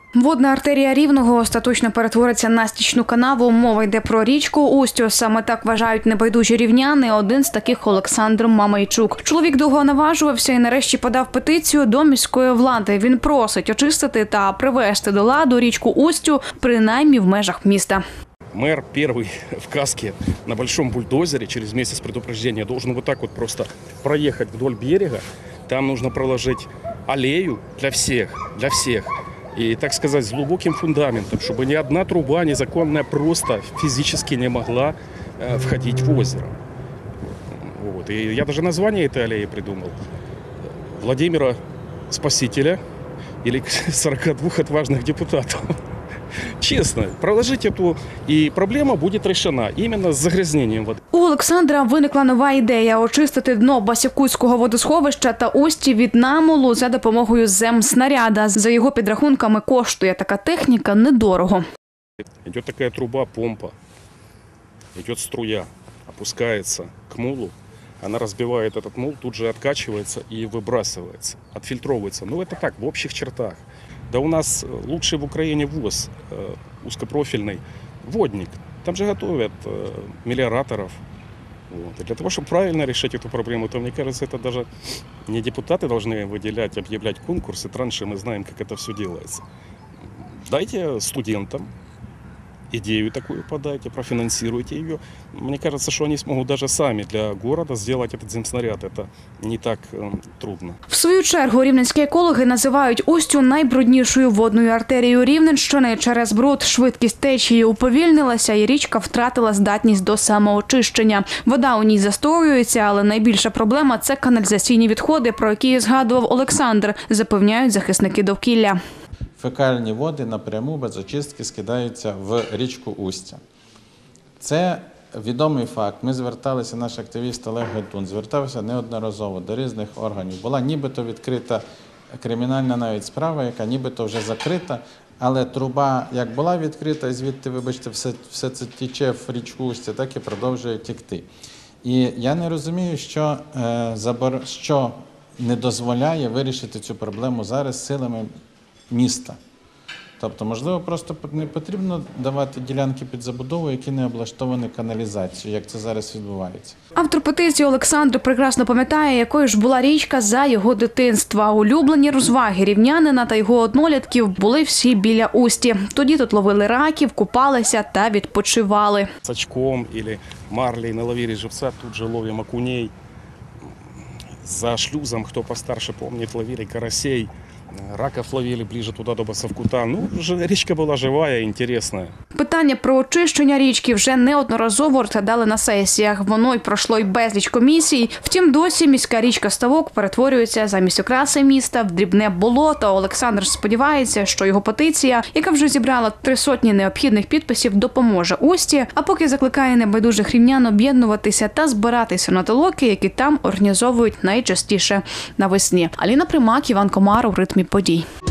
Водна артерія Рівного остаточно перетвориться на стічну канаву. Мова йде про річку Устю. Саме так вважають небайдужі рівняни. Один з таких – Олександр Мамайчук. Чоловік довго наважувався і нарешті подав петицію до міської влади. Він просить очистити та привести до ладу річку Устю, принаймні в межах міста. Мэр первый в каске на большом бульдозере через месяц предупреждения должен вот так вот просто проехать вдоль берега. Там нужно проложить аллею для всех. И, так сказать, с глубоким фундаментом, чтобы ни одна труба незаконная просто физически не могла входить в озеро. Вот. И я даже название этой аллеи придумал. Владимира Спасителя или 42 отважных депутатов. Чесно, проложить эту, і проблема буде решена іменно з загрязненням води. У Олександра виникла нова ідея – очистити дно Басівкутського водосховища та Усті від намолу за допомогою земснаряда. За його підрахунками, коштує така техніка недорого. Йде така труба-помпа, йде струя, опускається к мулу, она разбивает этот мул, тут же откачивается и выбрасывается, отфильтровывается. Ну, это так, в общих чертах. Да у нас лучший в Украине ВОЗ, узкопрофильный водник. Там же готовят мелиораторов. Вот. И для того, чтобы правильно решить эту проблему, то, мне кажется, это даже не депутаты должны выделять, объявлять конкурсы. Раньше мы знаем, как это все делается. Дайте студентам идею такую подайте, профинансируйте ее. Мне кажется, что они смогут даже сами для города сделать этот земснаряд. Это не так трудно. В свою чергу рівненські екологи називають Устю найбруднішою водною артерією Рівненщини. Через бруд швидкість течії уповільнилася і річка втратила здатність до самоочищення. Вода у ній застоюється, але найбільша проблема – це каналізаційні відходи, про які згадував Олександр, запевняють захисники довкілля. Фекальні води напряму без очистки скидаються в річку Устя. Це відомий факт. Ми зверталися, наш активіст Олег Гетун звертався неодноразово до різних органів. Була нібито відкрита кримінальна навіть справа, яка нібито вже закрита, але труба як була відкрита, і звідти, вибачте, все це тече в річку Устя, так і продовжує текти. І я не розумію, що не дозволяє вирішити цю проблему зараз силами міста. Тобто, можливо, просто не потрібно давати ділянки під забудову, які не облаштовані каналізацією, як це зараз відбувається. Автор петиції Олександр прекрасно пам'ятає, якою ж була річка за його дитинства. Улюблені розваги рівнянина та його однолітків були всі біля Усті. Тоді тут ловили раків, купалися та відпочивали. З очком або марлей наловили живця, тут же ловимо окуней. За шлюзом, хто постарше пам'ятає, ловили карасей. Раков ловили ближе туди до Басівкута. Ну, річка була жива і цікава. Питання про очищення річки вже неодноразово розглядали на сесіях. Воно й пройшло й безліч комісій. Втім, досі міська річка Ставок перетворюється замість окраси міста в дрібне болото. Олександр сподівається, що його петиція, яка вже зібрала 300 необхідних підписів, допоможе Усті, а поки закликає небайдужих рівнян об'єднуватися та збиратися на толоки, які там організовують найчастіше навесні. Аліна Примак, Іван Комар у «Ритмі подій».